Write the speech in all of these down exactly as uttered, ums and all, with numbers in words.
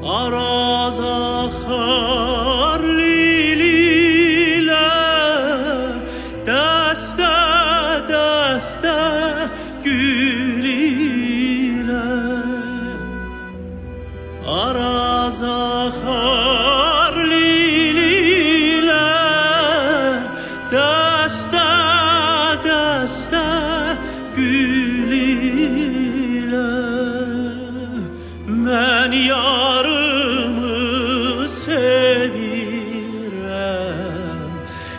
Araz axar lilə dəstə dəstə gül ilə. Araz axar lilə dəstə dəstə gül ilə. Mən yarımı sevirəm,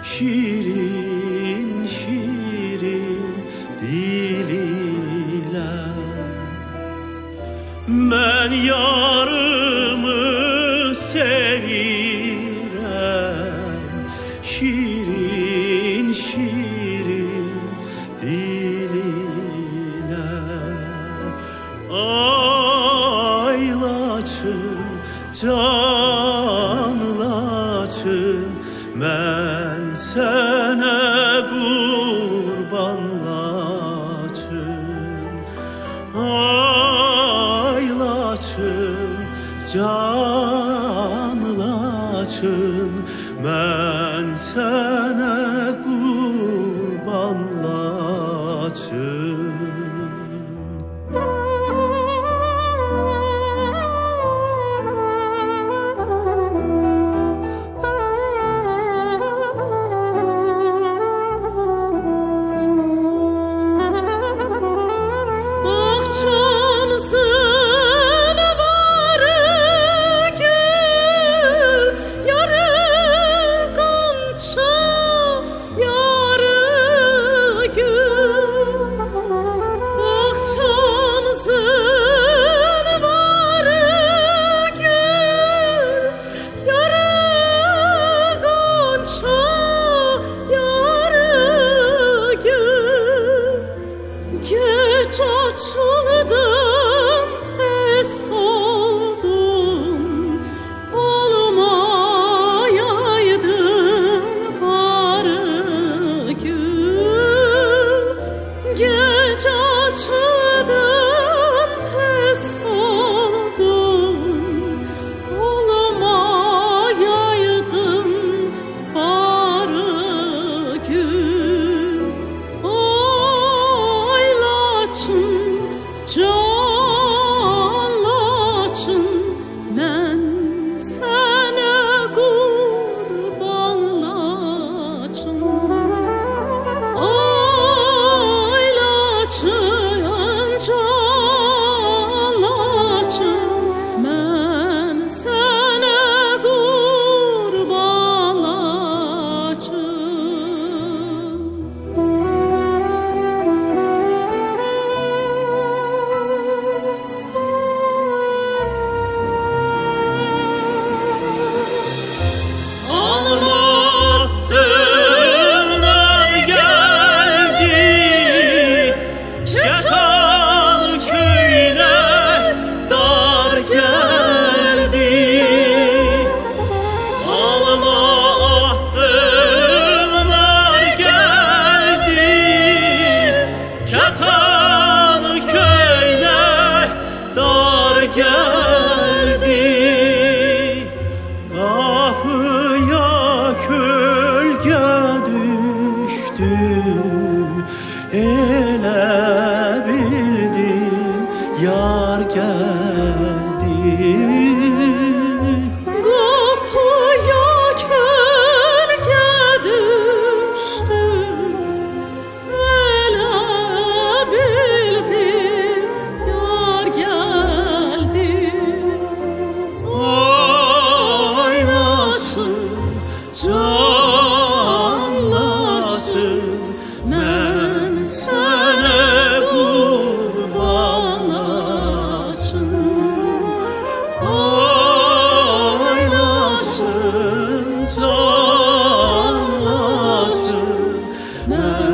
şirin şirin dil ilə. Mən yarımı sevirəm, şirin şirin dil ilə. Ay Laçın, can Laçın, mən sənə qurban Laçın. Ay Laçın, can Laçın, mən sənə qurban Laçın. Geç açıldım, tez soldum, olmayaydın barı gül. Geç açıldım, tez soldum, olmayaydın barı gül. Can Laçın, mən sənə qurban Laçın. Ay Laçın, can Laçın, mən sənə qurban Laçın. Geldi kapıya, kölge düştü, elə bildim yar geldi. Kapıya kölge düştü, elə bildim yar geldi. Can Laçın, mən sənə qurban Laçın. Ay Laçın, can Laçın, mən